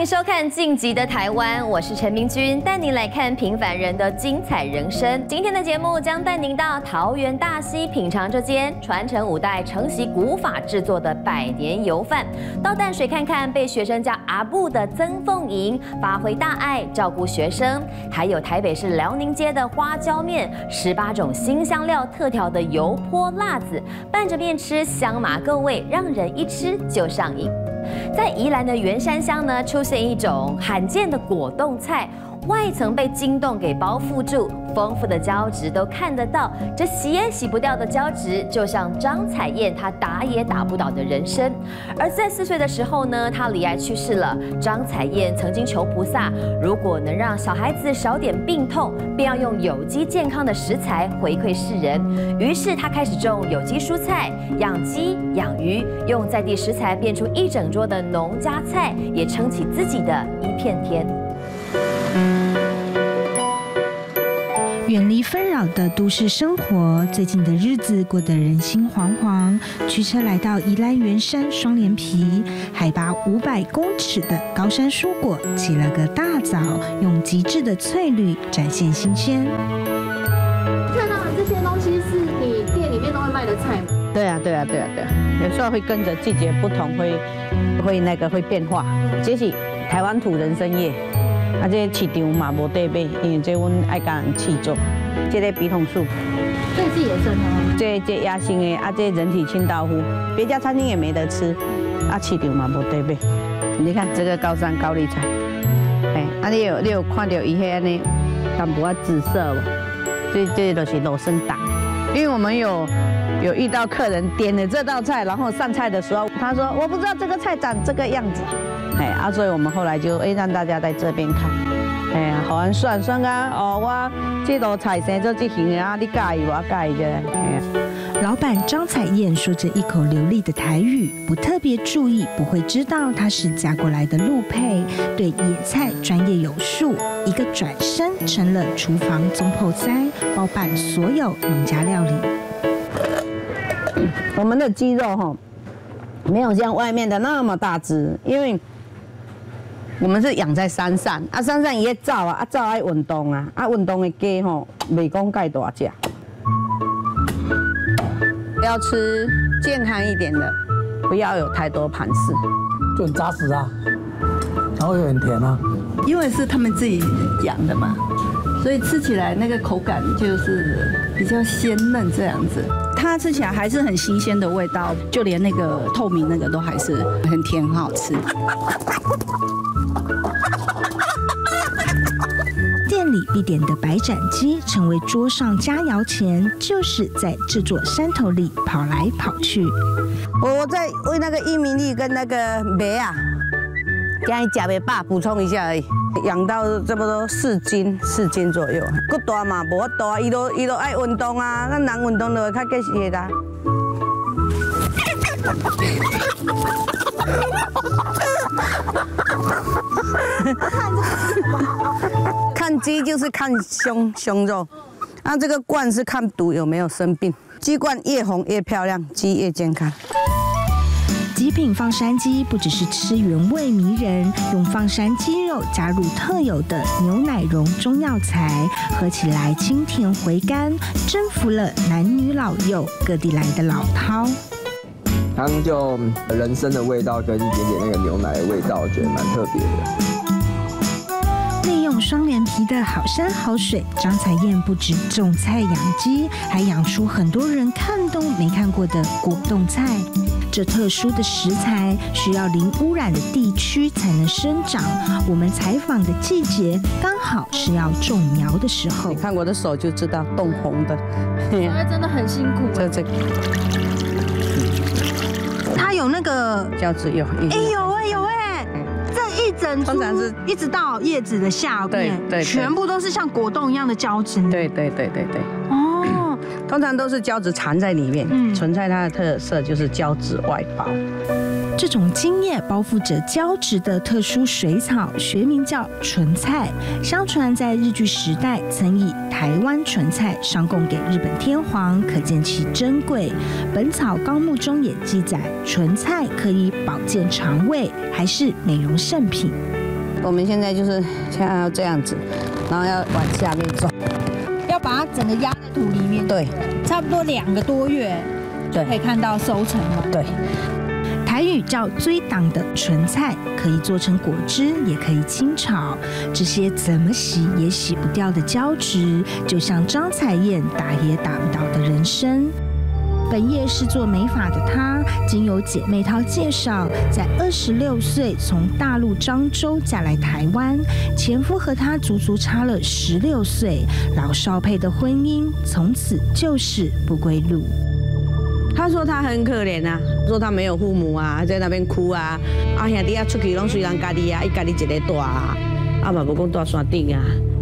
迎收看《晋级的台湾》，我是陈明君，带您来看平凡人的精彩人生。今天的节目将带您到桃园大溪品尝这间传承5代承袭古法制作的100年油饭，到淡水看看被学生叫阿布的曾凤莹发挥大爱照顾学生，还有台北市辽宁街的花椒面，18种新香料特调的油泼辣子，拌着面吃香麻够味，让人一吃就上瘾。 在宜兰的员山乡呢，出现一种罕见的果冻菜，外层被晶冻给包覆住，丰富的胶质都看得到。这洗也洗不掉的胶质，就像张彩燕她打也打不倒的人生。而在4岁的时候呢，她罹癌去世了。张彩燕曾经求菩萨，如果能让小孩子少点病痛，便要用有机健康的食材回馈世人。于是她开始种有机蔬菜，养鸡、养鱼，用在地食材变出一整桌的农家菜，也撑起自己的一片天。 远离纷扰的都市生活，最近的日子过得人心惶惶。驱车来到宜兰员山双连皮，海拔500公尺的高山蔬果，起了个大早，用极致的翠绿展现新鲜。 看到的这些东西是你店里面都会卖的菜吗？ 对啊，有时候会跟着季节不同，会变化。这是台湾土人参叶。 啊，这市场嘛无得买，因为这阮爱甲人试做。这个笔筒树， 这是野生的吗？ 这野生的，啊，这人体清道夫，别家餐厅也没得吃，啊，市场嘛无得买。你看这个高山高丽菜，哎，啊，你有看到伊迄安尼淡薄仔紫色不？这就是罗生党，因为我们有遇到客人点了这道菜，然后上菜的时候，他说我不知道这个菜长这个样子。 哎啊，所以我们后来就让大家在这边看，哎呀，好玩算啊，哦，我这道菜生做这型的啊，你介意我介意的。 老板张彩燕说着一口流利的台语，不特别注意不会知道她是嫁过来的陆配，对野菜专业有术，一个转身成了厨房总破塞，包办所有农家料理。 我们的鸡肉哈，没有像外面的那么大只，因为。 我们是养在山上，啊，山上也走啊，啊，走爱运动啊，啊，运动的鸡吼，袂讲介大只。要吃健康一点的，不要有太多盘丝， 就很扎实啊，然后又很甜啊。 因为是他们自己养的嘛，所以吃起来那个口感就是比较鲜嫩这样子。它吃起来还是很新鲜的味道，就连那个透明那个都还是很甜，很好吃。 店里必点的白斩鸡成为桌上佳肴前，就是在这座山头里跑来跑去。 我在为那个伊米粒跟那个梅啊，刚才吃袂饱，补充一下而已。养到差不多4斤左右，够大嘛，无法度啊，伊都爱运动啊，咱人运动就会较结实啦。看鸡就是看胸肉，那这个冠是看肚有没有生病，鸡冠越红越漂亮，鸡越健康。 极品放山鸡不只是吃原味迷人，用放山鸡肉加入特有的牛奶蓉中药材，喝起来清甜回甘，征服了男女老幼各地来的老饕。 他们就人参的味道跟一点点那个牛奶的味道，我觉得蛮特别的。 利用双连皮的好山好水，张彩燕不止种菜养鸡，还养出很多人看都没看过的果冻菜。这特殊的食材需要零污染的地区才能生长。我们采访的季节刚好是要种苗的时候。 你看我的手就知道冻红的， 真的很辛苦。 这个， 它有那个胶质有， 有哎。 一整株， 通常是一直到叶子的下面， 对， 全部都是像果冻一样的胶质。 对。哦，通常都是胶质缠在里面。纯菜它的特色就是胶质外包。 这种茎叶包覆着胶质的特殊水草，学名叫纯菜。相传在日据时代，曾以台湾纯菜上贡给日本天皇，可见其珍贵。《本草纲目》中也记载，纯菜可以保健肠胃，还是美容圣品。 我们现在就是现在要这样子，然后要往下面走， 要把它整个压在土里面。 对， 差不多2个多月就可以看到收成了。 对。 台语叫追档的纯菜，可以做成果汁，也可以清炒。这些怎么洗也洗不掉的胶质，就像张彩燕打也打不倒的人参。本业是做美发的她，经由姐妹淘介绍，在26岁从大陆漳州嫁来台湾，前夫和她足足差了16岁，老少配的婚姻从此就是不归路。 他说他很可怜啊，说他没有父母啊，在那边哭啊，啊兄弟啊出去拢随人家己啊，伊家己一个住啊，啊嘛无讲住山顶啊，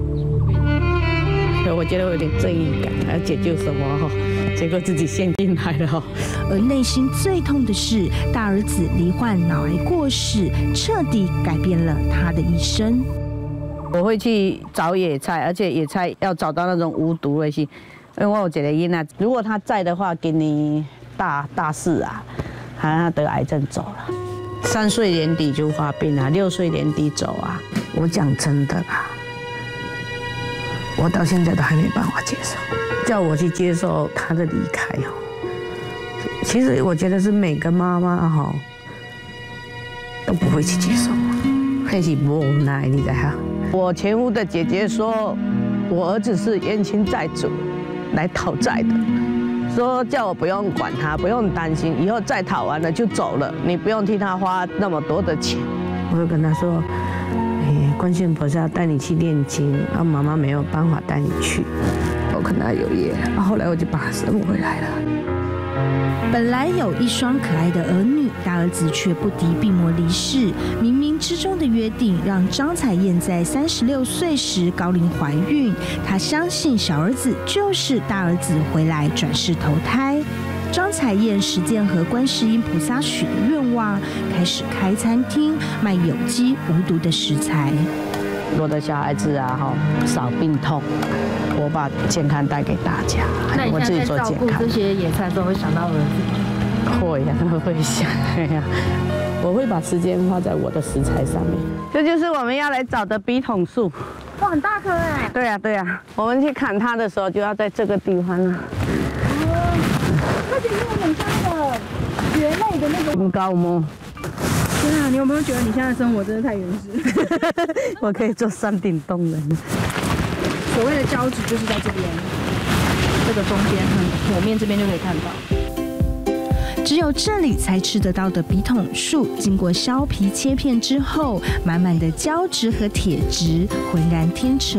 所以我觉得我有点正义感，要解救什么哈，结果自己陷进来了哈。 而内心最痛的是，大儿子罹患脑癌过世，彻底改变了他的一生。 我会去找野菜，而且野菜要找到那种无毒的是，因为我有一个囡仔，如果他在的话，今年大4啊，他得癌症走了，3岁年底就发病了，6岁年底走啊。我讲真的啦，我到现在都还没办法接受，叫我去接受他的离开哦。其实我觉得是每个妈妈哈都不会去接受，那是无奈，你知道？我前夫的姐姐说，我儿子是冤亲债主来讨债的。说叫我不用管他，不用担心，以后债讨完了就走了，你不用替他花那么多的钱。我就跟他说，观世音菩萨带你去念经，啊，妈妈没有办法带你去，我跟他有约，后来我就把他生回来了。 本来有一双可爱的儿女，大儿子却不敌病魔离世。冥冥之中的约定，让张彩燕在36岁时高龄怀孕。她相信小儿子就是大儿子回来转世投胎。张彩燕实践和观世音菩萨许的愿望，开始开餐厅，卖有机无毒的食材。 我的小孩子啊，少病痛，我把健康带给大家。 那你我自己现在在照做健康顾这些野菜的时候，会想到儿子？ 会呀，会想呀。我会把时间花在我的食材上面。这就是我们要来找的笔筒树。 哇，很大棵哎。 对呀，对呀。我们去砍它的时候，就要在这个地方啊。 而且你有很像那个蕨类的那种。 很高吗？ 天啊，你有没有觉得你现在的生活真的太原始？ 我可以做山顶洞人。 所谓的胶质就是在这边，这个中间，左面这边就可以看到。 只有这里才吃得到的笔筒树，经过削皮切片之后，满满的胶质和铁质浑然天成。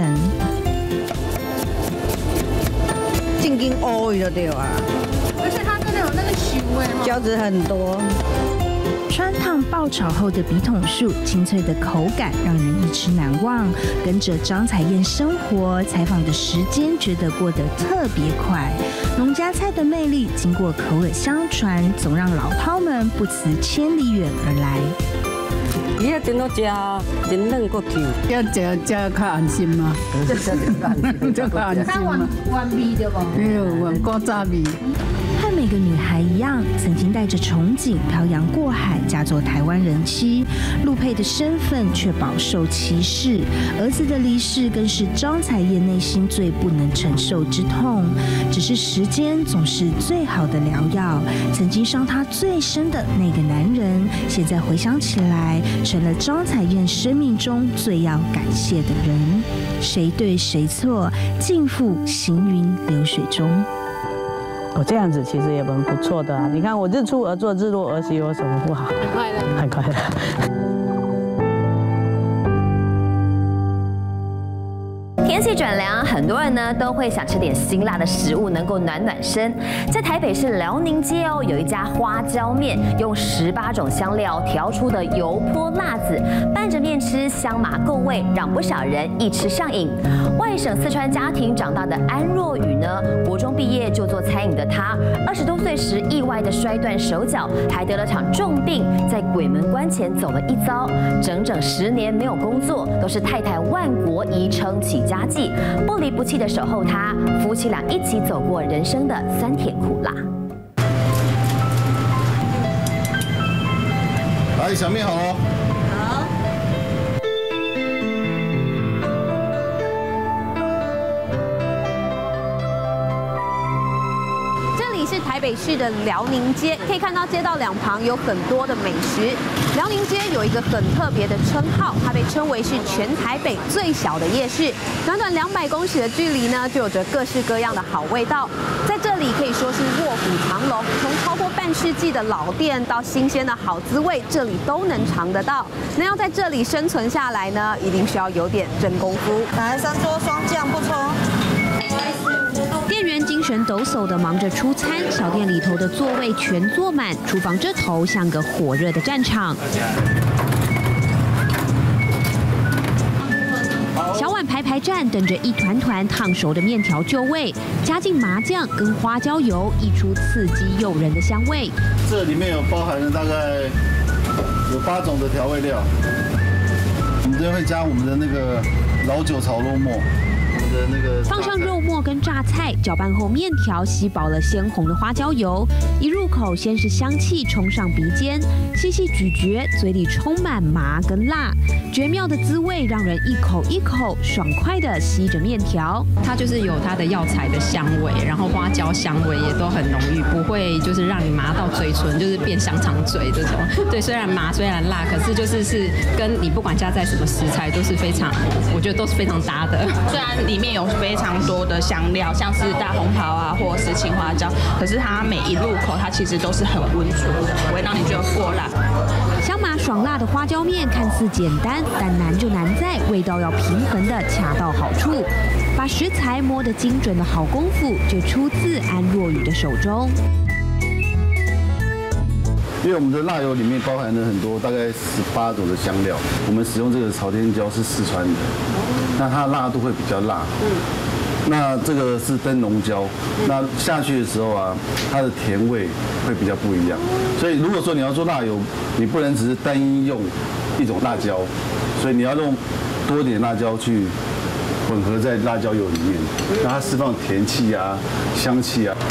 正经乌就对啊， 而且它真的有那个腥味， 胶质很多。 川烫爆炒后的笔筒树，清脆的口感让人一吃难忘。跟着张彩燕生活采访的时间，觉得过得特别快。农家菜的魅力，经过口耳相传，总让老饕们不辞千里远而来。 伊遐真好食，真嫩够 Q。 要食较安心嘛，较安心嘛。 弯味对不？ 哎呦，弯古早味。 和每个女孩一样，曾经带着憧憬漂洋过海，嫁做台湾人妻。陆配的身份却饱受歧视，儿子的离世更是张彩燕内心最不能承受之痛。只是时间总是最好的疗药，曾经伤她最深的那个男人，现在回想起来，成了张彩燕生命中最要感谢的人。谁对谁错，尽付行云流水中。 我这样子其实也蛮不错的啊！你看我日出而作，日落而息，有什么不好？ 很快乐， 很快乐。 天气转凉，很多人呢都会想吃点辛辣的食物，能够暖暖身。在台北市辽宁街哦，有一家花椒面，用18种香料调出的油泼辣子，拌着面吃，香麻够味，让不少人一吃上瘾。外省四川家庭长大的安若雨呢，国中毕业就做餐饮的她，20多岁时意外的摔断手脚，还得了场重病，在鬼门关前走了一遭，整整10年没有工作，都是太太万国仪撑起家计，不离不弃的守候他，夫妻俩一起走过人生的酸甜苦辣。 来，小面好哦。 北市的辽宁街，可以看到街道两旁有很多的美食。辽宁街有一个很特别的称号，它被称为是全台北最小的夜市。短短200公尺的距离呢，就有着各式各样的好味道。在这里可以说是卧虎藏龙，从超过半世纪的老店到新鲜的好滋味，这里都能尝得到。那要在这里生存下来呢，一定需要有点真功夫。 来3桌双酱不抽。 店员精神抖擞地忙着出餐，小店里头的座位全坐满，厨房这头像个火热的战场。小碗排站，等着一团团烫熟的面条就位，加进麻酱跟花椒油，溢出刺激诱人的香味。 这里面有包含了大概有8种的调味料，我们这边会加我们的那个老酒炒肉末。 放上肉末跟榨菜，搅拌后面条吸饱了鲜红的花椒油，一入口先是香气冲上鼻尖，细细咀嚼，嘴里充满麻跟辣，绝妙的滋味让人一口一口爽快地吸着面条。 它就是有它的药材的香味，然后花椒香味也都很浓郁，不会就是让你麻到嘴唇，就是变香肠嘴这种。对，虽然麻虽然辣，可是就是跟你不管加在什么食材都是非常，我觉得都是非常搭的。 虽然里面有非常多的香料，像是大红袍啊，或者是青花椒，可是它每一入口它其实都是很温顺的，不会让你觉得过辣。 香麻爽辣的花椒面看似简单，但难就难在味道要平衡的恰到好处。把食材摸得精准的好功夫，就出自安若雨的手中。 因为我们的辣油里面包含了很多，大概18种的香料。我们使用这个朝天椒是四川的，那它的辣度会比较辣。那这个是灯笼椒，那下去的时候啊，它的甜味会比较不一样。所以如果说你要做辣油，你不能只是单一用一种辣椒，所以你要用多一点辣椒去混合在辣椒油里面，让它释放甜气啊、香气啊。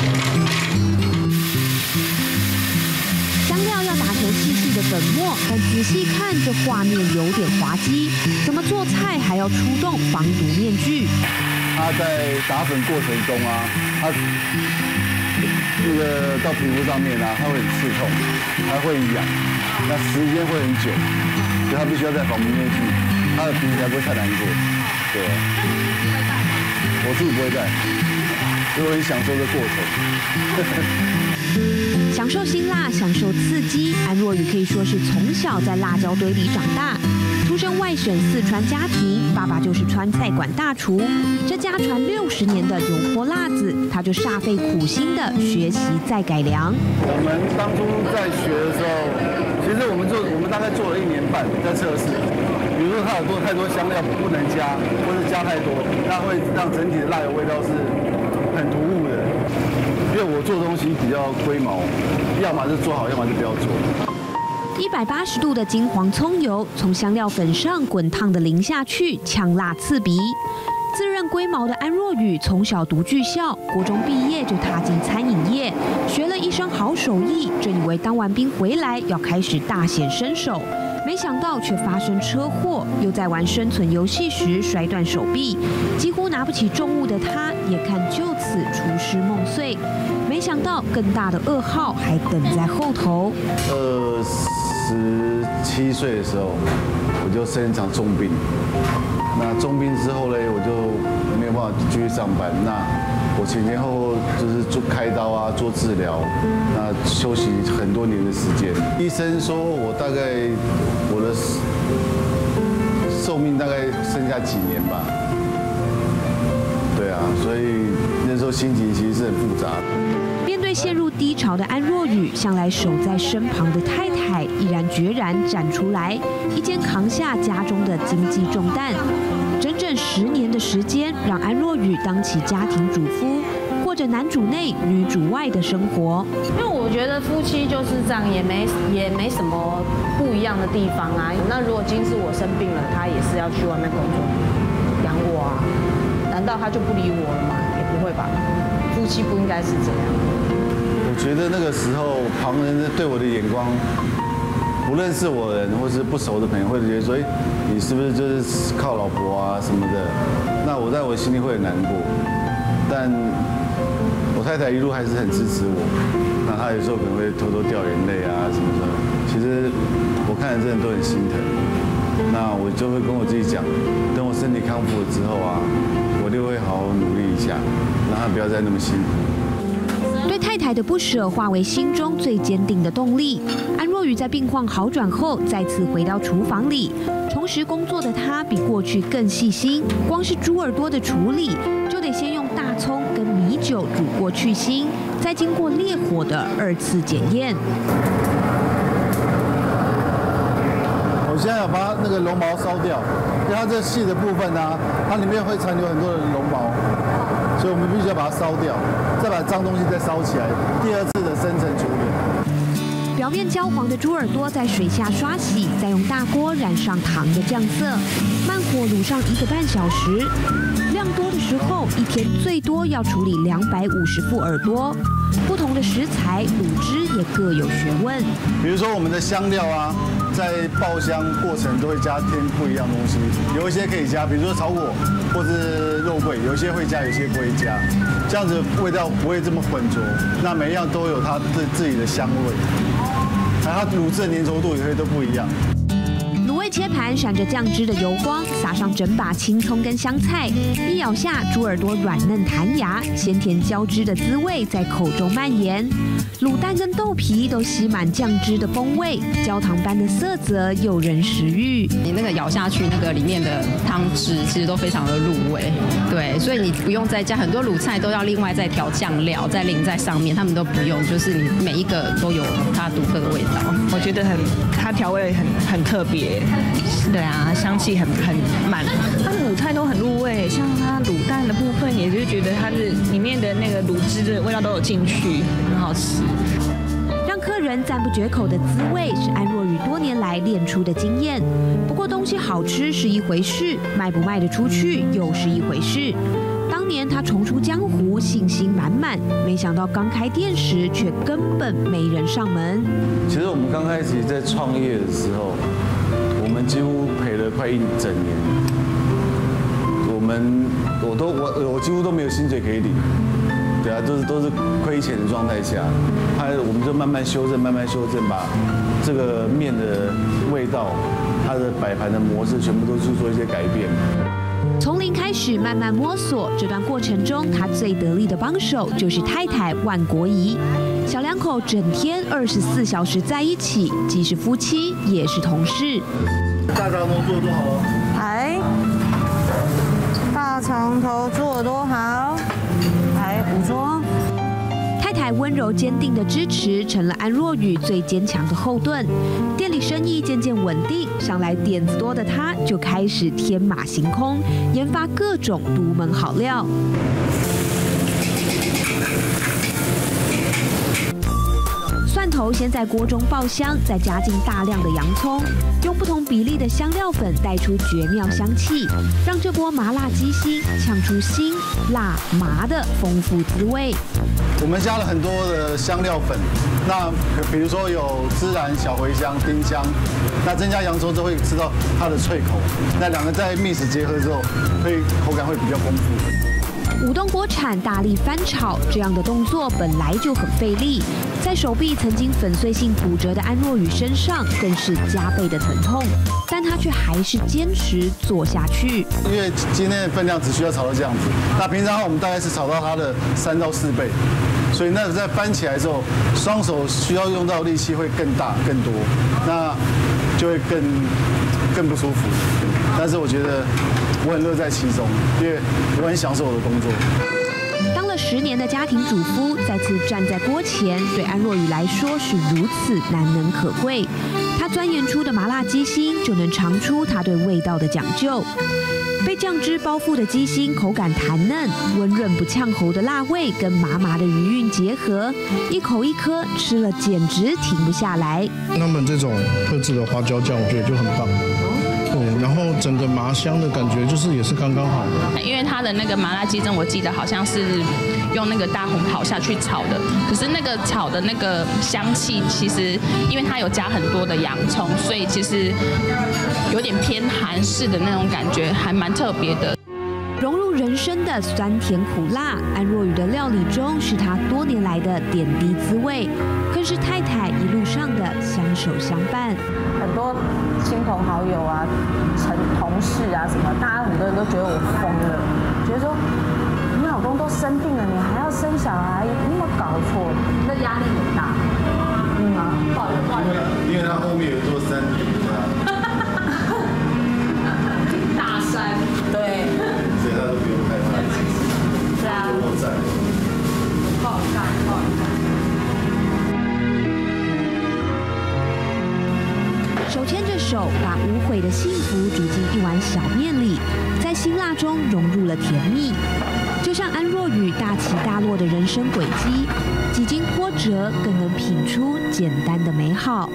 香料要打成细细的粉末，但仔细看这画面有点滑稽。怎么做菜还要出动防毒面具？ 它在打粉过程中啊，它那个到皮肤上面啊，它会很刺痛，它会痒，那时间会很久，所以它必须要在防毒面具，它的皮肤才不会太难过。对啊，我自己不会戴，所以我很享受这过程。 享受辛辣，享受刺激。安若雨可以说是从小在辣椒堆里长大，出生外省四川家庭，爸爸就是川菜馆大厨。这家传60年的油泼辣子，他就煞费苦心的学习再改良。 我们当初在学的时候，其实我们大概做了1年半在测试。比如说它有太多香料不能加，或是加太多，那会让整体的辣油味道是很突兀的。因为我做东西比较龟毛，要么是做好，要么就不要做。 180度的金黄葱油从香料粉上滚烫的淋下去，呛辣刺鼻。自认龟毛的安若雨从小读剧校，国中毕业就踏进餐饮业，学了一身好手艺，正以为当完兵回来要开始大显身手。没想到却发生车祸，又在玩生存游戏时摔断手臂，几乎拿不起重物的他，眼看就此出师梦碎。没想到更大的噩耗还等在后头。 27岁的时候，我就生一场重病。那重病之后呢，我就没有办法继续上班。那我前后就是做开刀啊，做治疗，那休息很多年的时间。医生说我大概我的寿命大概剩下几年吧。对啊，所以那时候心情其实是很复杂。 面对陷入低潮的安若雨，向来守在身旁的太太毅然决然站出来，一肩扛下家中的经济重担。整整10年的时间，让安若雨当起家庭主夫，过着男主内女主外的生活。 因为我觉得夫妻就是这样，也没什么不一样的地方啊。那如果今次我生病了，他也是要去外面工作养我啊，难道他就不理我了吗？也不会吧，夫妻不应该是这样。 我觉得那个时候旁人对我的眼光，不认识我的人或是不熟的朋友会觉得说，你是不是就是靠老婆啊什么的？那我在我心里会很难过，但我太太一路还是很支持我，那她有时候可能会偷偷掉眼泪啊什么的。其实我看着真的都很心疼。那我就会跟我自己讲，等我身体康复了之后啊，我就会好好努力一下，让她不要再那么辛苦。 对太太的不舍化为心中最坚定的动力。安若雨在病况好转后，再次回到厨房里，重拾工作的她比过去更细心。光是猪耳朵的处理，就得先用大葱跟米酒煮过去腥，再经过烈火的2次检验。 我现在要把那个绒毛烧掉，因为它这细的部分呢，它里面会残留很多的绒毛，所以我们必须要把它烧掉，再把脏东西再烧起来，第2次的深层处理。 表面焦黄的猪耳朵在水下刷洗，再用大锅染上糖的酱色，慢火卤上1个半小时。量多的时候，一天最多要处理250副耳朵。不同的食材卤汁也各有学问。 比如说我们的香料啊，在爆香过程都会加添不一样的东西，有一些可以加，比如说草果或是肉桂，有些会加，有些不会加，这样子味道不会这么浑浊。那每一样都有它自己的香味，还有它卤汁的粘稠度也会都不一样。 卤味切盘闪着酱汁的油光，撒上整把青葱跟香菜，一咬下，猪耳朵软嫩弹牙，鲜甜交织的滋味在口中蔓延。卤蛋跟豆皮都吸满酱汁的风味，焦糖般的色泽诱人食欲。 你那个咬下去，那个里面的汤汁其实都非常的入味，对，所以你不用再加很多卤菜都要另外再调酱料，再淋在上面，他们都不用，就是你每一个都有它独特的味道。 我觉得它调味很特别。对啊，香气很满，它卤菜都很入味，像它卤蛋的部分，也就是觉得它是里面的那个卤汁的味道都有进去，很好吃。 让客人赞不绝口的滋味，是安若雨多年来练出的经验。不过东西好吃是一回事，卖不卖得出去又是一回事。当年他重出江湖，信心满满，没想到刚开店时却根本没人上门。 其实我们刚开始在创业的时候，我们几乎赔了快1整年，我几乎都没有薪水可以领，对啊，都是亏钱的状态下，我们就慢慢修正，把这个面的味道，它的摆盘的模式全部都去做一些改变。 从零开始慢慢摸索，这段过程中，他最得力的帮手就是太太万国仪。小两口整天24小时在一起，既是夫妻也是同事。 大肠头做多好哦！ 来，大肠头做多好，来捕捉。 太太温柔坚定的支持，成了安若雨最坚强的后盾。店里生意渐渐稳定，上来点子多的她就开始天马行空，研发各种独门好料。蒜头先在锅中爆香，再加进大量的洋葱，用不同比例的香料粉带出绝妙香气，让这锅麻辣鸡心呛出辛、辣、麻的丰富滋味。 我们加了很多的香料粉，那比如说有孜然、小茴香、丁香，那增加洋葱之后会吃到它的脆口，那两个在 mix 结合之后，口感会比较丰富。 舞动锅铲大力翻炒，这样的动作本来就很费力，在手臂曾经粉碎性骨折的安若雨身上更是加倍的疼痛，但她却还是坚持做下去。 因为今天的分量只需要炒到这样子，那平常我们大概是炒到它的3到4倍，所以那在翻起来之后，双手需要用到力气会更大更多，那就会更不舒服。但是我觉得我很乐在其中，因为我很享受我的工作。 当了10年的家庭主妇，再次站在锅前，对安若雨来说是如此难能可贵。她钻研出的麻辣鸡心，就能尝出她对味道的讲究。被酱汁包覆的鸡心口感弹嫩，温润不呛喉的辣味跟麻麻的余韵结合，一口一颗吃了简直停不下来。 他们这种特制的花椒酱，我觉得就很棒。对，然后整个麻香的感觉也是刚刚好的。 因为它的那个麻辣鸡胗，我记得好像是用那个大红袍下去炒的，可是那个炒的那个香气，其实因为它有加很多的洋葱，所以其实有点偏韩式的那种感觉，还蛮特别的。 融入人生的酸甜苦辣，安若雨的料理中是她多年来的点滴滋味，更是太太一路上的相守相伴。 很多亲朋好友啊、同事啊什么，大家很多人都觉得我疯了，觉得说你老公都生病了，你还要生小孩，你有没有搞错？那压力很大。 因为他后面有座山顶大山，对， 所以他都不用害怕。 对啊，不好看。 手牵着手，把无悔的幸福煮进一碗小面里，在辛辣中融入了甜蜜。就像安若雨大起大落的人生轨迹，几经波折，更能品出简单的美好。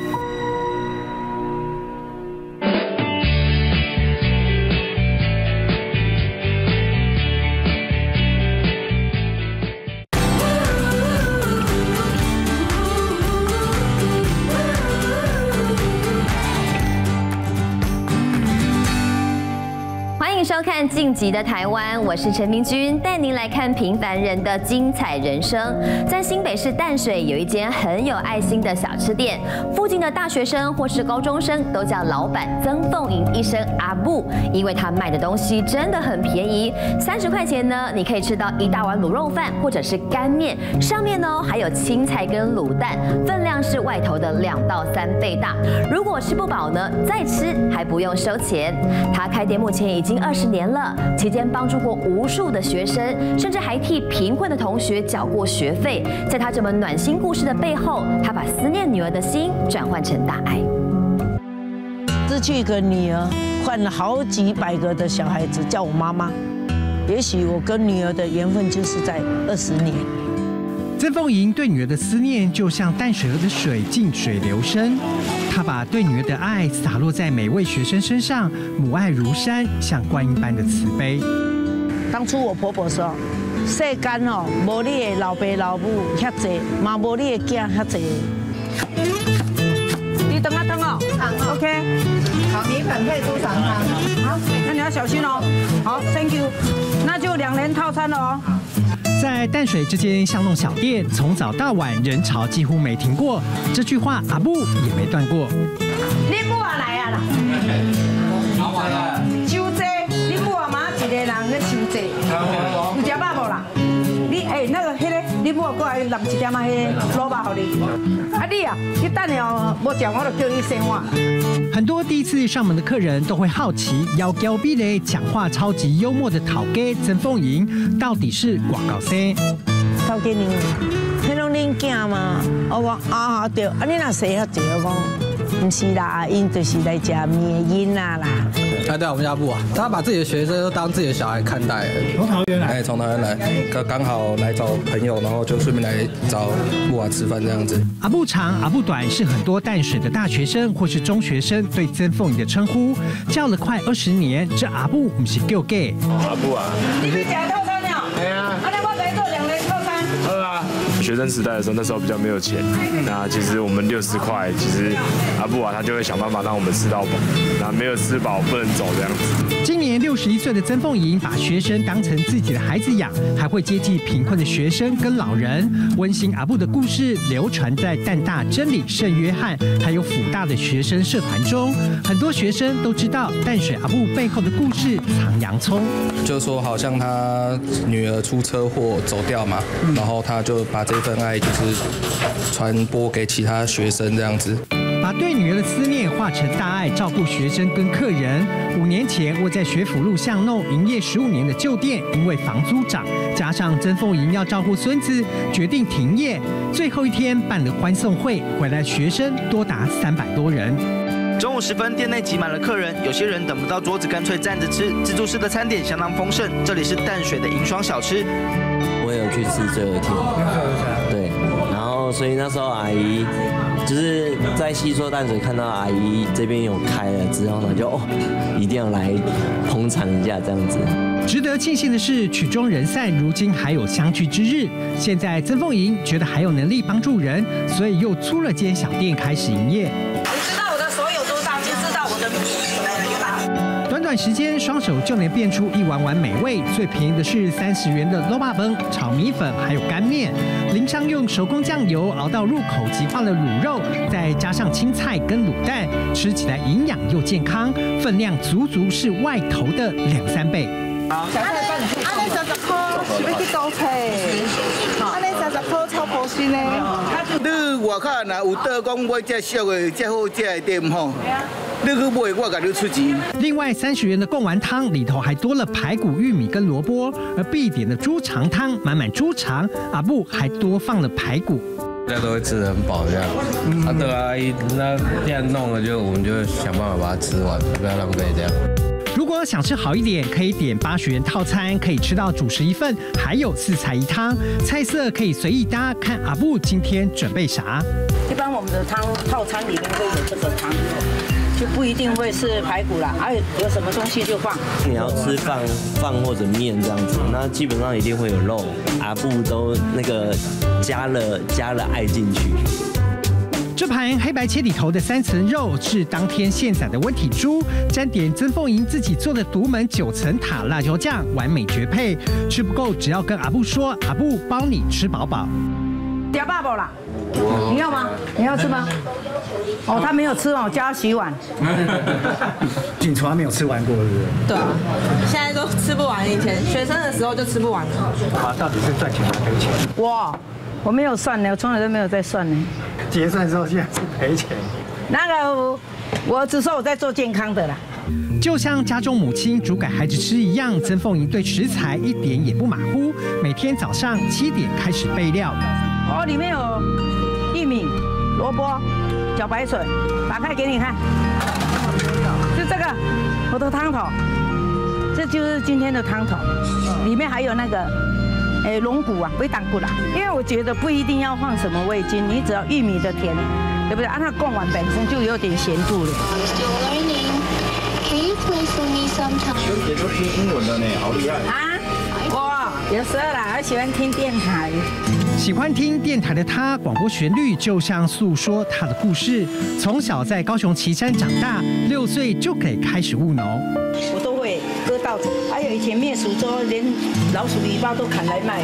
收看《晋级的台湾》，我是陈明君，带您来看平凡人的精彩人生。在新北市淡水有一间很有爱心的小吃店，附近的大学生或是高中生都叫老板曾凤莹一声阿布，因为他卖的东西真的很便宜，30块钱呢，你可以吃到一大碗卤肉饭或者是干面，上面呢还有青菜跟卤蛋，分量是外头的2到3倍大。如果吃不饱呢，再吃还不用收钱。他开店目前已经20年了，期间帮助过无数的学生，甚至还替贫困的同学缴过学费。在他这么暖心故事的背后，他把思念女儿的心转换成大爱。 失去一个女儿，换了好几百个的小孩子叫我妈妈。也许我跟女儿的缘分就是在20年。 曾凤莹对女儿的思念就像淡水河的水，静水流深。她把对女儿的爱洒落在每位学生身上，母爱如山，像观音般的慈悲。 当初我婆婆说，世间哦，无你的老爸老母遐济，嘛无你的囝遐济。你等啊等哦 ，OK。 好，米粉配猪肠汤。 好，那你要小心哦。好 ，Thank you。那就2人套餐了哦。 在淡水这间巷弄小店，从早到晚人潮几乎没停过，这句话阿布也没断过。 你母啊来啊啦！收济，你母啊嘛一个人去收济，有食饱无啦？你那个你母啊过来淋一点啊，卤肉给你。啊你啊，你等下哦，无食我就叫你生我。 很多第一次上门的客人都会好奇，妖娇逼雷、讲话超级幽默的讨家曾凤莹到底是偌高生？ 讨家娘，迄拢恁囝吗？我讲啊对，啊你若生遐济，我讲唔是啦，因就是来食面的囡仔啦。 对，我们家布啊，他把自己的学生都当自己的小孩看待。 从桃园来？ 从桃园来，刚好来找朋友，然后就顺便来找布啊吃饭这样子。 阿布长、阿布短是很多淡水的大学生或是中学生对曾凤莹的称呼，叫了快20年，这阿布不是叫假。 阿布啊， 你去吃套餐了？ 对啊。 那我给你做2人套餐。 好啊。学生时代的时候，那时候比较没有钱，那其实我们60块，其实阿布啊他就会想办法让我们吃到饱，那没有吃饱不能走这样子。 今年61岁的曾凤莹把学生当成自己的孩子养，还会接济贫困的学生跟老人。温馨阿布的故事流传在淡大真理圣约翰还有辅大的学生社团中，很多学生都知道淡水阿布背后的故事藏洋葱。 就是说，好像他女儿出车祸走掉嘛，然后他就把这份爱就是传播给其他学生这样子。 把对女儿的思念化成大爱，照顾学生跟客人。5年前，我在学府路巷弄营业15年的旧店，因为房租涨，加上曾凤莹要照顾孙子，决定停业。最后一天办了欢送会，回来学生多达300多人。 中午时分，店内挤满了客人，有些人等不到桌子，干脆站着吃。自助式的餐点相当丰盛，这里是淡水的银双小吃。 我有去吃最后一天，对，然后所以那时候阿姨就是在西说淡水看到阿姨这边有开了之后呢，就一定要来捧场一下这样子。 值得庆幸的是，曲终人散，如今还有相聚之日。现在曾凤莹觉得还有能力帮助人，所以又租了间小店开始营业。 你知道我的所有多大，就知道我的米。 短短时间，双手就能变出一碗碗美味。最便宜的是30元的肉霸崩、炒米粉，还有干面，淋上用手工酱油熬到入口即化的卤肉，再加上青菜跟卤蛋，吃起来营养又健康，分量足足是外头的2、3倍。 小菜饭，安尼30块，是要去高菜，安尼30块超保鲜的。 你外口若有倒讲我这俗的、这好食的店吼，你去买我给你出钱。 另外30元的贡丸汤里头还多了排骨、玉米跟萝卜，而必点的猪肠汤满满猪肠，阿布还多放了排骨。 大家都会吃得很饱这样，对啊，那这样弄了我们就想办法把它吃完，不要浪费这样。 如果想吃好一点，可以点80元套餐，可以吃到主食1份，还有4菜1汤，菜色可以随意搭，看阿布今天准备啥。 一般我们的汤套餐里面会有这个汤，就不一定会是排骨啦，还有什么东西就放。 你要吃饭或者面这样子，那基本上一定会有肉，阿布都那个加了爱进去。 这盘黑白切里头的3层肉是当天现宰的温体猪，沾点曾凤莹自己做的独门9层塔辣椒酱，完美绝配。吃不够只要跟阿布说，阿布包你吃饱饱。 加爸爸啦，你要吗？你要吃吗？哦，他没有吃哦，叫他洗碗。 你从来没有吃完过，是不是？ 对啊，现在都吃不完，以前学生的时候就吃不完了。 啊，到底是赚钱还是赔钱？ 我没有算呢，我从来都没有在算呢。 结算之后现在是赔钱。 那个我只说我在做健康的啦。 就像家中母亲煮给孩子吃一样，曾凤莹对食材一点也不马虎，每天早上7点开始备料。 哦，里面有玉米、萝卜、茭白笋，打开给你看，就这个我的汤头，这就是今天的汤头，里面还有那个。龙骨啊，微胆骨啦，因为我觉得不一定要放什么味精，你只要玉米的甜，对不对？它贡丸本身就有点咸度了。 学姐都听英文的呢，好厉害啊！哇，有时候啦，我喜欢听电台。 喜欢听电台的他，广播旋律就像诉说他的故事。从小在高雄旗山长大，6岁就可以开始务农。 我都会割稻子，还有以前灭鼠之后，连老鼠尾巴都砍来卖。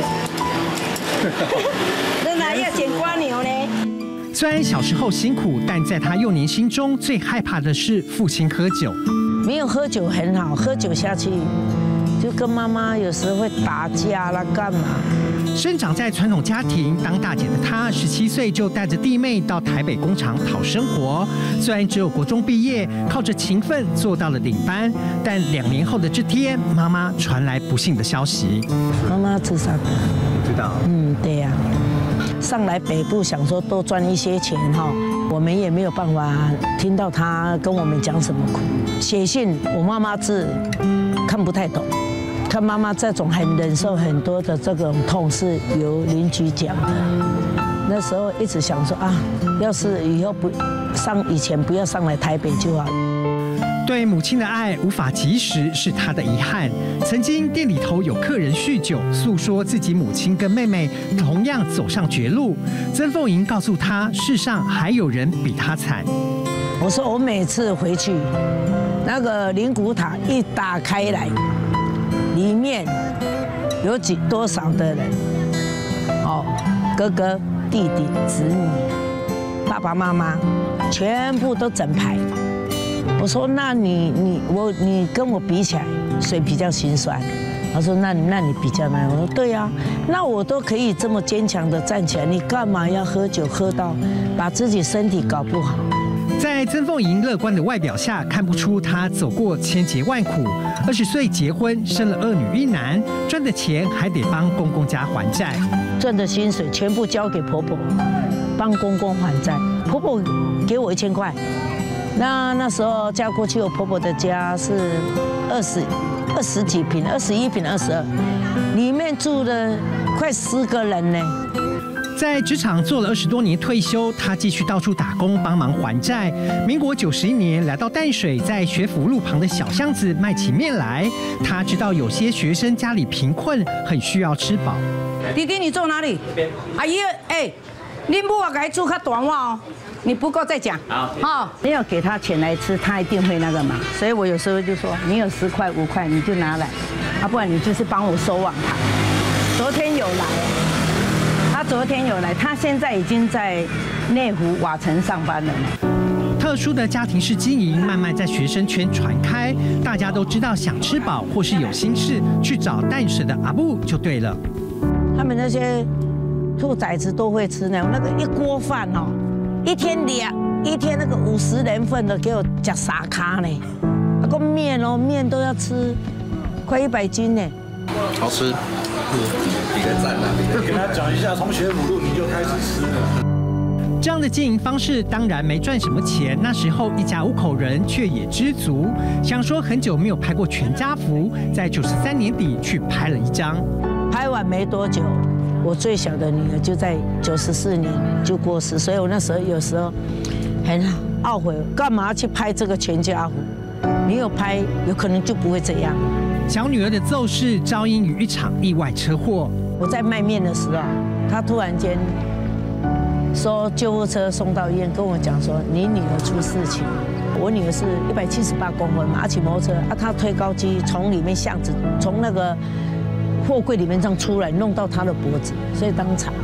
真的要捡瓜牛呢。 虽然小时候辛苦，但在他幼年心中最害怕的是父亲喝酒。 没有喝酒很好，喝酒下去就跟妈妈有时会打架啦，干嘛？ 生长在传统家庭，当大姐的她17岁就带着弟妹到台北工厂讨生活。虽然只有国中毕业，靠着勤奋做到了领班，但2年后的这天，妈妈传来不幸的消息。 妈妈自杀。 知道。 对呀。上来北部想说多赚一些钱哈，我们也没有办法听到她跟我们讲什么苦。写信，我妈妈字看不太懂。看妈妈这种很忍受很多的这种痛是由邻居讲的，那时候一直想说啊，要是以后以前不要上来台北就好。 对母亲的爱无法及时是她的遗憾。曾经店里头有客人酗酒，诉说自己母亲跟妹妹同样走上绝路。曾凤莹告诉她，世上还有人比她惨。 我说我每次回去，那个灵骨塔一打开来。里面有多少的人？哥哥、弟弟、子女、爸爸妈妈，全部都整排。我说，那你跟我比起来，谁比较心酸？他说，那你比较难。我说，对呀，那我都可以这么坚强的站起来，你干嘛要喝酒喝到把自己身体搞不好？ 在曾凤莹乐观的外表下，看不出她走过千劫万苦。20岁结婚，生了2女1男，赚的钱还得帮公公家还债， 赚的薪水全部交给婆婆，帮公公还债。婆婆给我1000块，那时候嫁过去，我婆婆的家是20几坪，21坪22，里面住了快10个人呢。 在职场做了20多年退休，他继续到处打工帮忙还债。民国91年来到淡水，在学府路旁的小巷子卖起面来。他知道有些学生家里贫困，很需要吃饱。 弟弟，你坐哪里？阿姨， 你母啊，给煮较大碗哦，你不够再讲。好，你要给他钱来吃，他一定会那个嘛。所以我有时候就说，你有10块5块，你就拿来，不然你就是帮我收网台。昨天有来，他昨天有来，他现在已经在内湖瓦城上班了呢。 特殊的家庭式经营慢慢在学生圈传开，大家都知道想吃饱或是有心事，去找淡水的阿布就对了。 他们那些兔崽子都会吃那个一锅饭哦，一天那个50人份的给我加3卡呢，那个面哦，面都要吃快100斤呢， 好吃。 你的赞啊！跟他讲一下，从学母鹿你就开始吃了。 这样的经营方式当然没赚什么钱，那时候一家5口人却也知足。想说很久没有拍过全家福，在93年底去拍了一张。 拍完没多久，我最小的女儿就在94年就过世，所以我那时候有时候很懊悔，干嘛去拍这个全家福？没有拍，有可能就不会这样。 小女儿的奏事招因于一场意外车祸。 我在卖面的时候，她突然间说救护车送到医院，跟我讲说你女儿出事情。我女儿是178公分嘛，骑摩托车她推高机从里面巷子从那个货柜里面这样出来，弄到她的脖子，所以当场。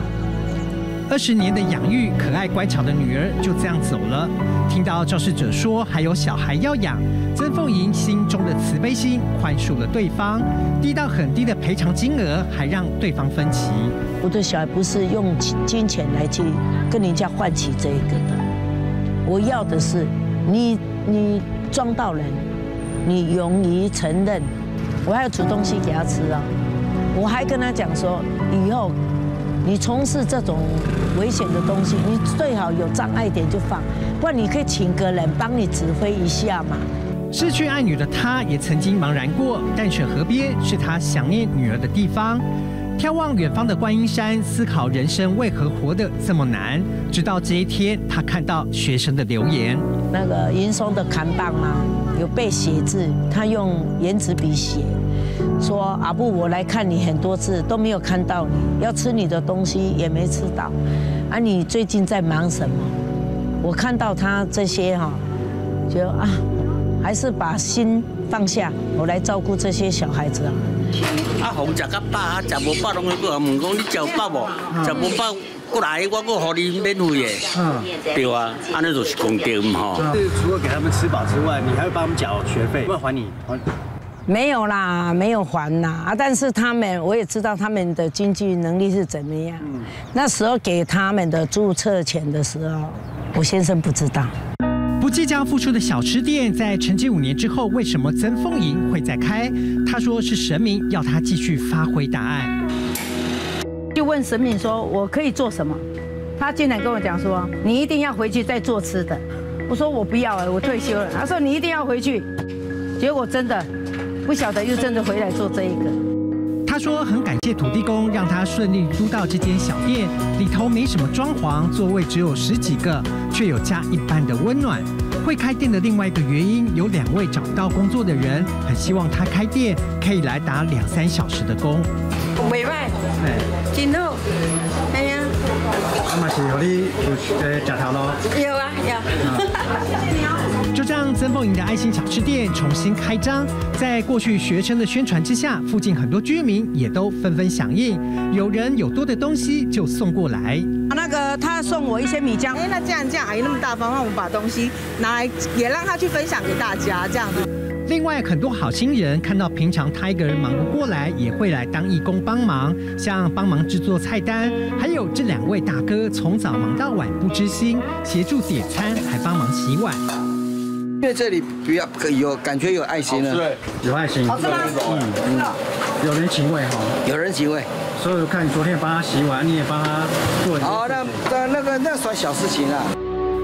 20年的养育可爱乖巧的女儿就这样走了。听到肇事者说还有小孩要养，曾凤莹心中的慈悲心宽恕了对方，低到很低的赔偿金额还让对方分期。 我的小孩不是用金钱来去跟人家换取这一个的，我要的是你撞到人，你勇于承认。我还要煮东西给他吃啊，我还跟他讲说以后。你从事这种危险的东西，你最好有障碍点就放，不然你可以请个人帮你指挥一下嘛。 失去爱女的他，也曾经茫然过，淡水河边是他想念女儿的地方。眺望远方的观音山，思考人生为何活得这么难。直到这一天，他看到学生的留言， 那个银松的扛棒嘛，有被写字，他用颜值笔写。说阿布，我来看你很多次都没有看到你，要吃你的东西也没吃到，啊，你最近在忙什么？我看到他这些哈，就还是把心放下，我来照顾这些小孩子啊。 红食到饱，食无饱拢会过来问讲你食有饱无？食无饱过来，我过互你免费的。对啊，安尼就是公平嘛。 除了给他们吃饱之外，你还会帮他们缴学费，会还你？ 没有啦，没有还啦但是他们，我也知道他们的经济能力是怎么样。那时候给他们的注册钱的时候，我先生不知道。 不计较付出的小吃店，在沉寂5年之后，为什么曾凤莹会再开？他说是神明要他继续发挥大爱。 就问神明说，我可以做什么？他竟然跟我讲说，你一定要回去再做吃的。我说我不要我退休了。他说你一定要回去。结果真的。不晓得又真的回来做这一个。 他说很感谢土地公，让他顺利租到这间小店，里头没什么装潢，座位只有10几个，却有家一般的温暖。会开店的另外一个原因，有2位找不到工作的人，很希望他开店可以来打2、3小时的工。 袂歹，真好，哎呀。 嘛是互你有食头咯。 有啊，有。 就这样，曾凤莹的爱心小吃店重新开张。在过去学生的宣传之下，附近很多居民也都纷纷响应。有人有多的东西就送过来。 那个他送我一些米浆。 那这样阿姨那么大方，让我们把东西拿来，也让他去分享给大家，这样子。 另外，很多好心人看到平常他一个人忙不过来，也会来当义工帮忙，像帮忙制作菜单，还有这2位大哥从早忙到晚不知心，协助点餐，还帮忙洗碗。 因为这里比较有感觉有爱心了， 对，有爱心， 好吃吗？ 有人情味哈， 有人情味。 所以我看昨天帮他洗碗，你也帮他做。 好，那算小事情啊。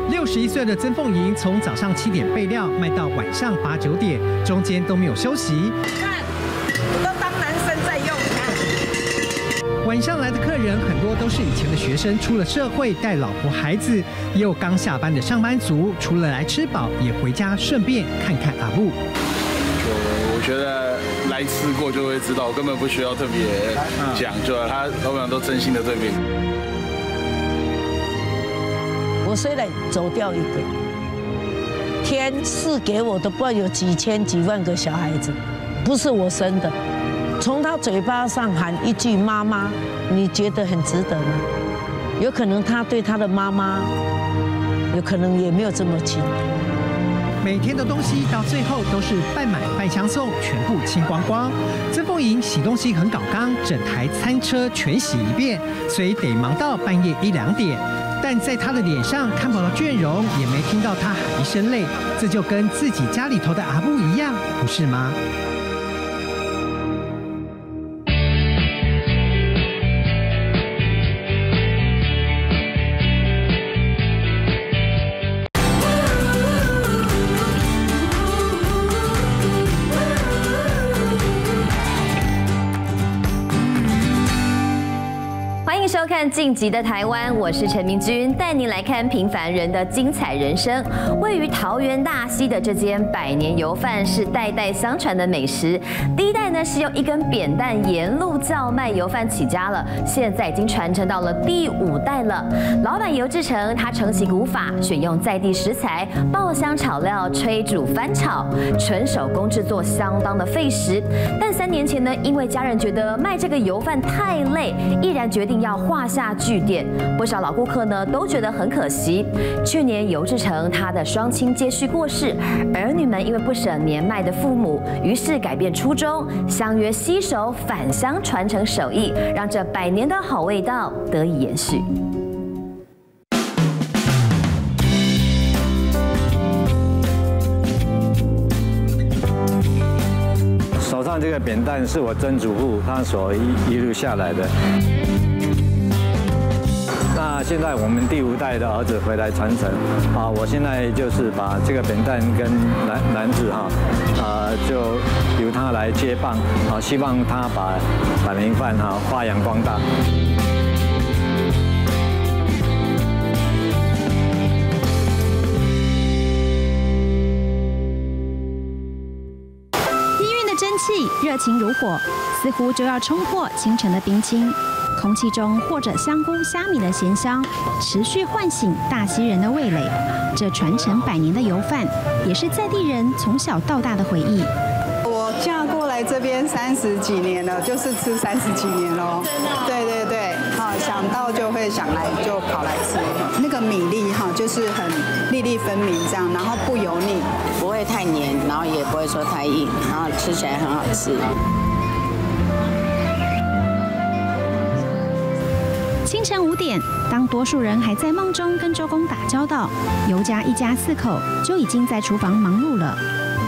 61岁的曾凤莹从早上7点备料卖到晚上8、9点，中间都没有休息。 看，我都当男生在用，看。 晚上来的客人很多都是以前的学生，出了社会带老婆孩子，也有刚下班的上班族，除了来吃饱，也回家顺便看看阿布。 我觉得来吃过就会知道，我根本不需要特别讲，就他老板都真心的对面。 我虽然走掉一个，天赐给我的不知道有几千几万个小孩子，不是我生的。从他嘴巴上喊一句妈妈，你觉得很值得吗？有可能他对他的妈妈，有可能也没有这么亲。 每天的东西到最后都是半买半相送，全部清光光。曾凤莹洗东西很搞刚，整台餐车全洗一遍，所以得忙到半夜1、2点。但在她的脸上看不到倦容，也没听到她喊一声累，这就跟自己家里头的阿布一样，不是吗？ 收看晋级的台湾，我是陈明君，带您来看平凡人的精彩人生。位于桃园大溪的这间百年油饭是代代相传的美食。第一代呢是用一根扁担沿路叫卖油饭起家了，现在已经传承到了第5代了。老板尤志成他承袭古法，选用在地食材，爆香炒料，炊煮翻炒，纯手工制作，相当的费时。但3年前呢，因为家人觉得卖这个油饭太累，毅然决定要画下句点，不少老顾客呢都觉得很可惜。去年尤志成他的双亲接续过世，儿女们因为不舍年迈的父母，于是改变初衷，相约携手返乡传承手艺，让这100年的好味道得以延续。 手上这个扁担是我曾祖父他所遗留下来的。那现在我们第5代的儿子回来传承啊，我现在就是把这个扁担跟篮子就由他来接棒啊，希望他把百年饭发扬光大。 氤氲的蒸汽，热情如火，似乎就要冲破清晨的冰清。空气中或者香菇、虾米的咸香，持续唤醒大溪人的味蕾。这传承100年的油饭，也是在地人从小到大的回忆。 我嫁过来这边30几年了，就是吃30几年喽。对对对，想到就会想来，就跑来吃。那个米粒就是很粒粒分明这样，然后不油腻， 不会太黏，然后也不会说太硬，然后吃起来很好吃。 清晨5点，当多数人还在梦中跟周公打交道，尤家一家4口就已经在厨房忙碌了。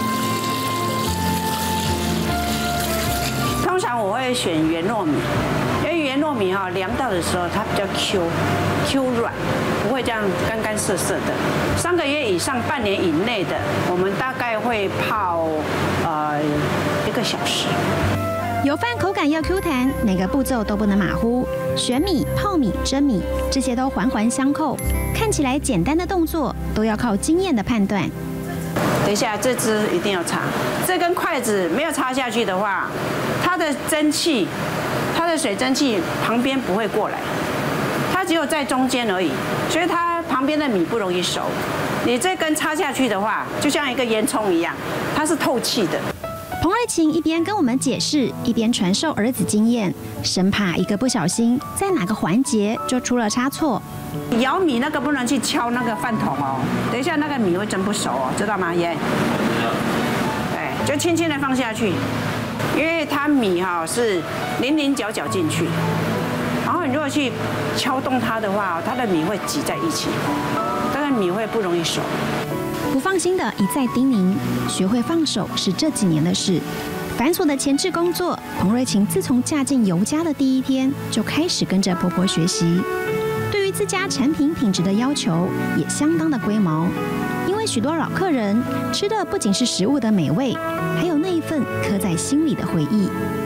通常我会选圆糯米，因为圆糯米凉到的时候它比较 Q 软，不会这样干干涩涩的。3个月以上、半年以内的，我们大概会泡1个小时。 油饭口感要 Q 弹，每个步骤都不能马虎。选米、泡米、蒸米，这些都环环相扣。看起来简单的动作，都要靠经验的判断。 等一下，这支一定要插。这根筷子没有插下去的话，它的蒸汽，它的水蒸气旁边不会过来，它只有在中间而已，所以它旁边的米不容易熟。你这根插下去的话，就像一个烟囱一样，它是透气的。 彭瑞琴一边跟我们解释，一边传授儿子经验，生怕一个不小心，在哪个环节就出了差错。 舀米那个不能去敲那个饭桶哦，等一下那个米会蒸不熟哦，知道吗？爷，对，就轻轻的放下去，因为它米是棱棱角角进去，然后你如果去敲动它的话，它的米会挤在一起，那个米会不容易熟。 不放心的一再叮咛，学会放手是这几年的事。繁琐的前置工作，彭瑞琴自从嫁进尤家的第1天就开始跟着婆婆学习。对于自家产品品质的要求也相当的龟毛，因为许多老客人吃的不仅是食物的美味，还有那一份刻在心里的回忆。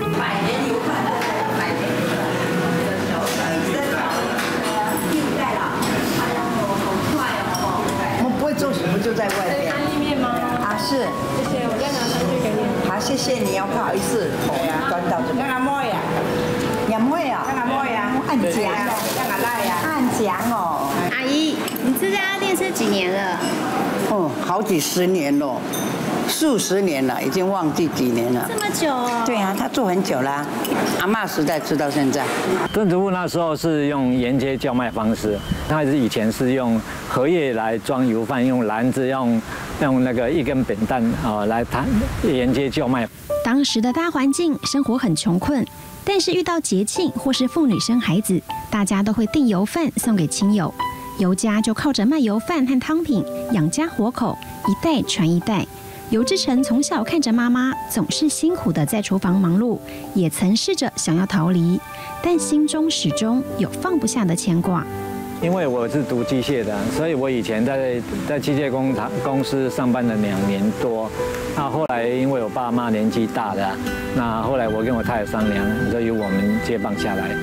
做什么就在外面？ 意面吗？ 是。 谢谢，我再拿上去给你。 好，谢谢你哦，不好意思，端到这边。 要拿么呀？ 要么呀？ 要拿么呀？ 按奖哦， 要拿辣呀？ 按奖哦。 阿姨，你吃啊？ 几年了？ 哦，好几十年了，数十年了，已经忘记几年了。 这么久哦？ 对啊，他做很久啦，阿嬷时代吃到现在。 炖煮物那时候是用沿街叫卖方式，它以前是用荷叶来装油饭，用篮子用那个一根扁担来沿街叫卖。 当时的大环境，生活很穷困，但是遇到节庆或是妇女生孩子，大家都会订油饭送给亲友。尤家就靠着卖油饭和汤品养家活口，一代传一代。尤志成从小看着妈妈总是辛苦的在厨房忙碌，也曾试着想要逃离，但心中始终有放不下的牵挂。 因为我是读机械的，所以我以前在机械公司上班了2年多。那后来因为我爸妈年纪大了，那后来我跟我太太商量，就由我们接棒下来。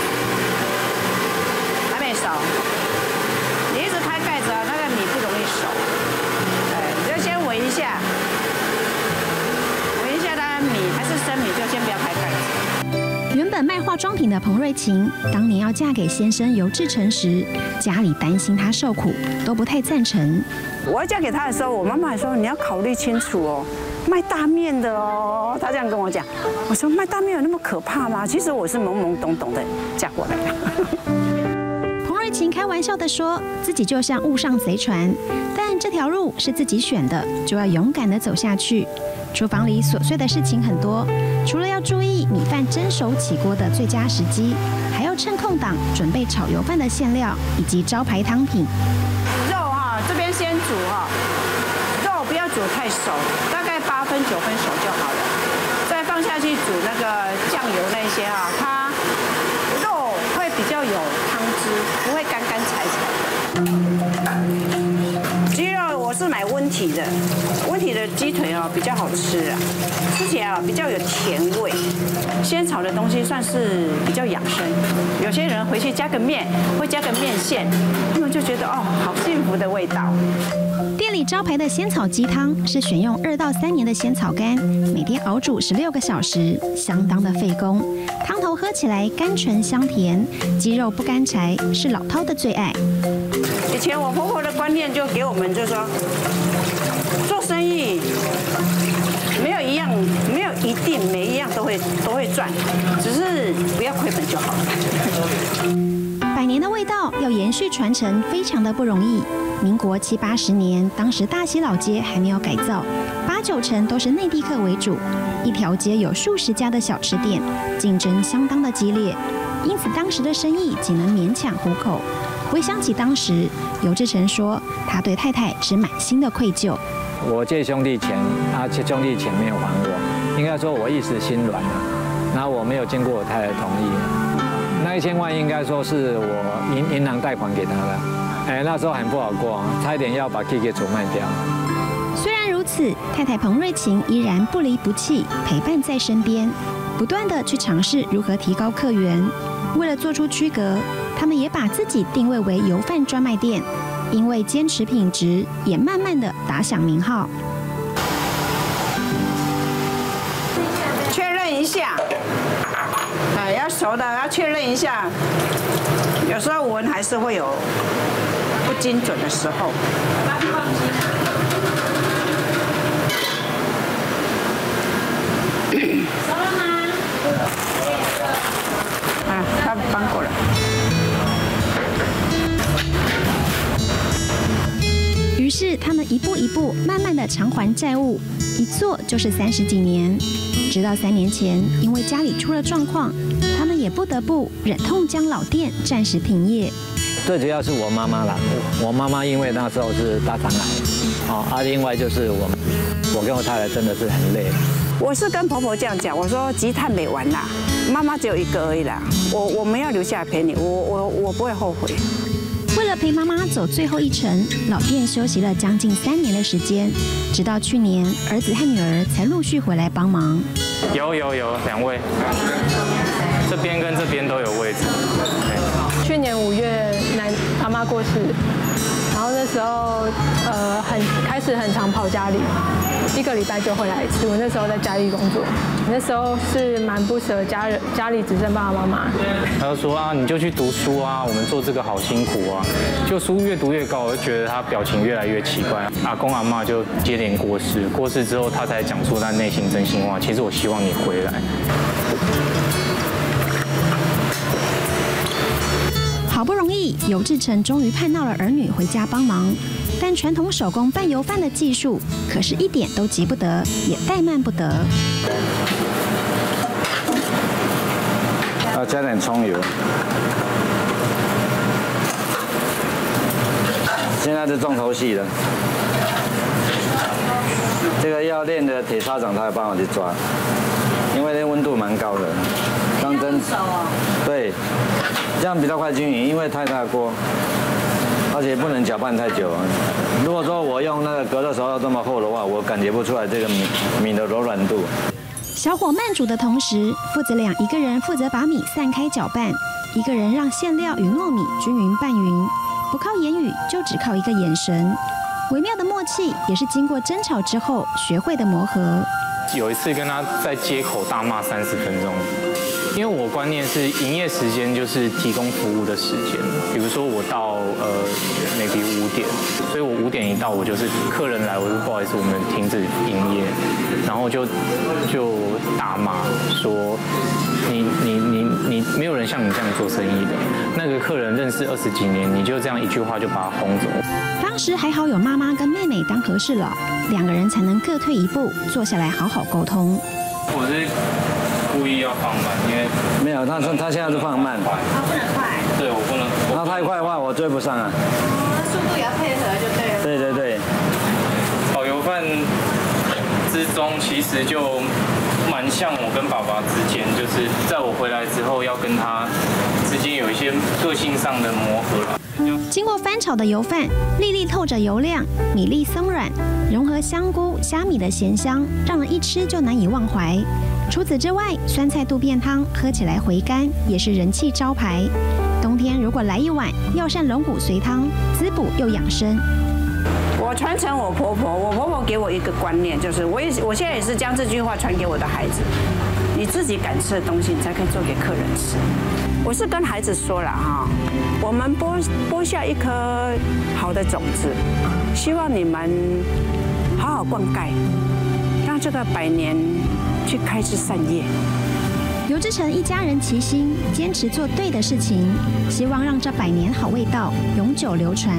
还没熟，你一直开盖子啊，那个米不容易熟。你就先闻一下，闻一下它米还是生米，就先不要开盖子。 原本卖化妆品的彭瑞琴，当年要嫁给先生尤志成时，家里担心她受苦，都不太赞成。 我要嫁给他的时候，我妈妈还说你要考虑清楚哦，卖大面的哦。她这样跟我讲，我说卖大面有那么可怕吗？其实我是懵懵懂懂的嫁过来的。 彭瑞琴开玩笑地说，自己就像误上贼船，但这条路是自己选的，就要勇敢地走下去。厨房里琐碎的事情很多，除了要注意米饭蒸熟起锅的最佳时机，还要趁空档准备炒油饭的馅料以及招牌汤品。 肉哈，这边先煮哈，肉不要煮太熟，大概8分9分熟就好了。再放下去煮那个酱油那些哈，它肉会比较有汤汁，不会干干柴柴的。鸡肉我是买温体的，温体的鸡腿哦比较好吃啊，吃起来比较有甜味。先炒的东西算是比较养生，有些人回去加个面，会加个面线，他们就觉得哦好幸福的味道。 店里招牌的仙草鸡汤是选用2到3年的仙草干，每天熬煮16个小时，相当的费工。汤头喝起来甘醇香甜，鸡肉不干柴，是老饕的最爱。 以前我婆婆的观念就给我们，就是说做生意没有一定每一样都会赚，只是不要亏本就好了。 100年的味道要延续传承，非常的不容易。民国70、80年，当时大溪老街还没有改造，8、9成都是内地客为主，一条街有数十家的小吃店，竞争相当的激烈，因此当时的生意只能勉强糊口。回想起当时，尤志成说，他对太太是满心的愧疚。 我借兄弟钱，兄弟钱没有还我，应该说我一时心软了，然后我没有经过我太太同意。那1000万应该说是我银行贷款给他的，那时候很不好过，差一点要把 K 给出卖掉。 虽然如此，太太彭瑞琴依然不离不弃，陪伴在身边，不断的去尝试如何提高客源。为了做出区隔，他们也把自己定位为油饭专卖店，因为坚持品质，也慢慢的打响名号。 确认一下，要熟的要确认一下，有时候闻还是会有不精准的时候。 熟了吗？ 他搬过来。 于是他们一步一步慢慢的偿还债务，一做就是30几年。直到3年前，因为家里出了状况，他们也不得不忍痛将老店暂时停业。 最主要是我妈妈啦，我妈妈因为那时候是大肠癌，另外就是我跟我太太真的是很累。 我是跟婆婆这样讲，我说积碳没完啦，妈妈只有1个而已啦，我们要留下来陪你，我不会后悔。 为了陪妈妈走最后一程，老店休息了将近3年的时间，直到去年，儿子和女儿才陆续回来帮忙。 有2位，这边跟这边都有位置。 去年5月阿妈过世，然后那时候开始很常跑家里，1个礼拜就回来一次。我那时候在家里工作，那时候是蛮不舍家里只剩爸爸妈妈。 他就说啊，你就去读书啊，我们做这个好辛苦啊。就书越读越高，我就觉得他表情越来越奇怪。阿公阿嬷就接连过世之后，他才讲出他内心真心话。其实我希望你回来。 好不容易，尤志成终于盼到了儿女回家帮忙，但传统手工拌油饭的技术可是一点都急不得，也怠慢不得。 要加点葱油。现在是重头戏了，这个要练的铁砂掌，他有帮我去抓，因为那温度蛮高的，当真对。这样比较快均匀，因为太大锅，而且不能搅拌太久。如果说我用那个隔热手套这么厚的话，我感觉不出来这个米的柔软度。 小火慢煮的同时，父子俩一个人负责把米散开搅拌，一个人让馅料与糯米均匀拌匀，不靠言语，就只靠一个眼神。微妙的默契，也是经过争吵之后学会的磨合。 有一次跟他在街口大骂30分钟。因为我观念是营业时间就是提供服务的时间，比如说我到maybe5点，所以我5点一到，我就是客人来，我就不好意思，我们停止营业，然后就大骂说你没有人像你这样做生意的，那个客人认识20几年，你就这样一句话就把他轰走。 当时还好有妈妈跟妹妹当和事佬，2个人才能各退一步，坐下来好好沟通。 我是故意要放慢，因为没有，他现在是放慢， 他不能快， 对我不能， 他太快的话我追不上啊。 速度也要配合就对了。 对对对。 炒油饭之中其实就蛮像我跟爸爸之间，就是在我回来之后要跟他之间有一些个性上的磨合了。 经过翻炒的油饭，粒粒透着油亮，米粒松软，融合香菇、虾米的咸香，让人一吃就难以忘怀。除此之外，酸菜肚片汤喝起来回甘，也是人气招牌。冬天如果来一碗药膳龙骨髓汤，滋补又养生。 我传承我婆婆，我婆婆给我一个观念，就是我现在也是将这句话传给我的孩子：你自己敢吃的东西，你才可以做给客人吃。我是跟孩子说了哈，我们播下一颗好的种子，希望你们好好灌溉，让这个100年去开枝散叶。 尤志成一家人齐心，坚持做对的事情，希望让这100年好味道永久流传。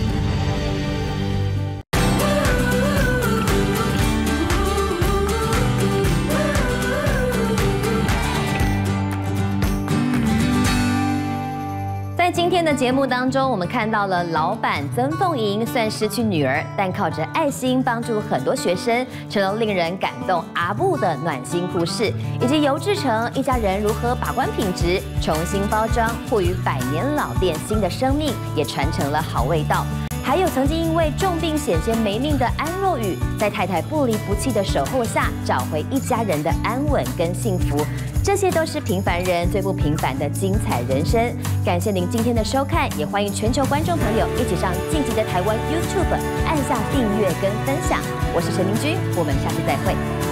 在今天的节目当中，我们看到了老板曾凤莹虽然失去女儿，但靠着爱心帮助很多学生，成了令人感动阿布的暖心故事，以及尤志成一家人如何把关品质，重新包装，赋予100年老店新的生命，也传承了好味道。还有曾经因为重病险些没命的安若雨，在太太不离不弃的守候下，找回一家人的安稳跟幸福。这些都是平凡人最不平凡的精彩人生。感谢您今天的收看，也欢迎全球观众朋友一起上晋级的台湾 YouTube 按下订阅跟分享。我是陈明君，我们下次再会。